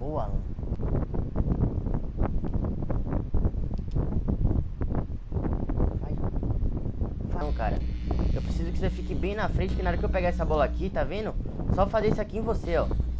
Boa, Alan. Vai. Não, cara. Eu preciso que você fique bem na frente, que na hora que eu pegar essa bola aqui, tá vendo? Só fazer isso aqui em você, ó.